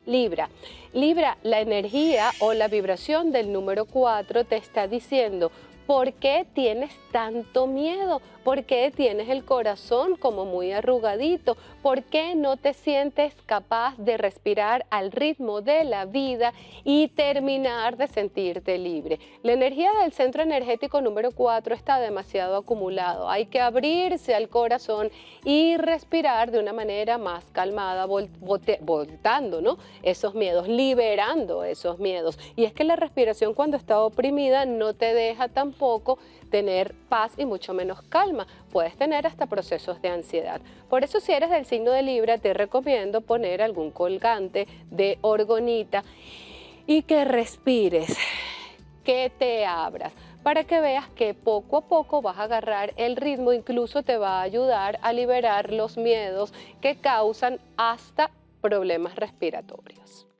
Libra. Libra, la energía o la vibración del número 4 te está diciendo: ¿por qué tienes tanto miedo? ¿Por qué tienes el corazón como muy arrugadito? ¿Por qué no te sientes capaz de respirar al ritmo de la vida y terminar de sentirte libre? La energía del centro energético número 4 está demasiado acumulado. Hay que abrirse al corazón y respirar de una manera más calmada, voltando, ¿no?, esos miedos, liberando esos miedos. Y es que la respiración, cuando está oprimida, no te deja tampoco tener paz y mucho menos calma. Puedes tener hasta procesos de ansiedad. Por eso, si eres del signo de Libra, te recomiendo poner algún colgante de orgonita y que respires, que te abras, para que veas que poco a poco vas a agarrar el ritmo. Incluso te va a ayudar a liberar los miedos que causan hasta problemas respiratorios.